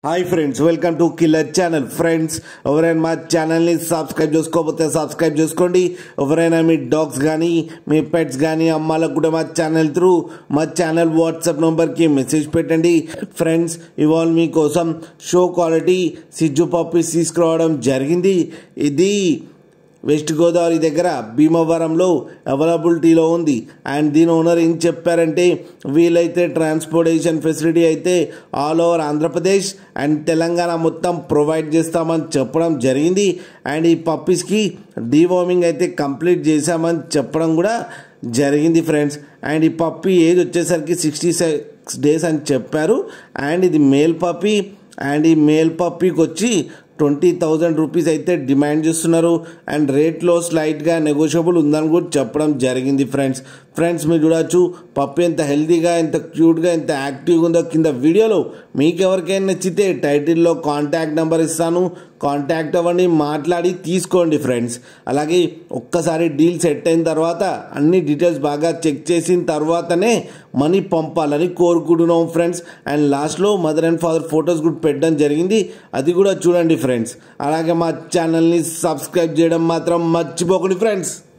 Hi friends, welcome to killer channel. Friends, ఎవరైనా మా ఛానల్ని సబ్స్క్రైబ్ చేసుకోకపోతే సబ్స్క్రైబ్ చేసుకోండి. ఎవరైనా మీ డాగ్స్ కానీ మీ పెట్స్ కానీ అమ్మాలకు కూడా మా ఛానల్ వాట్సాప్ నెంబర్కి మెసేజ్ పెట్టండి. ఫ్రెండ్స్, ఇవాళ మీకోసం షో క్వాలిటీ సిజ్జు పప్పీస్ తీసుకురావడం జరిగింది. ఇది వెస్ట్ గోదావరి దగ్గర భీమవరంలో అవైలబిలిటీలో ఉంది. అండ్ దీని ఓనర్ ఏం చెప్పారంటే, వీలైతే ట్రాన్స్పోర్టేషన్ ఫెసిలిటీ అయితే all over Andhra Pradesh and Telangana మొత్తం ప్రొవైడ్ చేస్తామని చెప్పడం జరిగింది. అండ్ ఈ పప్పీస్కి డీవార్మింగ్ అయితే కంప్లీట్ చేశామని చెప్పడం కూడా జరిగింది ఫ్రెండ్స్. అండ్ ఈ పప్పీ ఏజ్ వచ్చేసరికి 66 days అని చెప్పారు. అండ్ ఇది మేల్ పప్పీ. అండ్ ఈ మేల్ పప్పీకి వచ్చి 20,000 రూపీస్ అయితే డిమాండ్ చేస్తున్నారు. అండ్ రేట్లో స్లైట్గా నెగోషియబుల్ ఉందని కూడా చెప్పడం జరిగింది ఫ్రెండ్స్ మీరు చూడొచ్చు పప్పి ఎంత హెల్తీగా, ఎంత క్యూట్గా, ఎంత యాక్టివ్గా ఉందో కింద వీడియోలో. మీకు ఎవరికైనా నచ్చితే టైటిల్లో కాంటాక్ట్ నెంబర్ ఇస్తాను, కాంటాక్ట్ అవ్వండి, మాట్లాడి తీసుకోండి ఫ్రెండ్స్. అలాగే ఒక్కసారి డీల్ సెట్ అయిన తర్వాత అన్ని డీటెయిల్స్ బాగా చెక్ చేసిన తర్వాతనే మనీ పంపాలని కోరుకుంటున్నాం ఫ్రెండ్స్. అండ్ లాస్ట్లో మదర్ అండ్ ఫాదర్ ఫొటోస్ కూడా పెట్టడం జరిగింది, అది కూడా చూడండి ఫ్రెండ్స్. అలాగే మా ఛానల్ని సబ్స్క్రైబ్ చేయడం మాత్రం మర్చిపోకండి ఫ్రెండ్స్.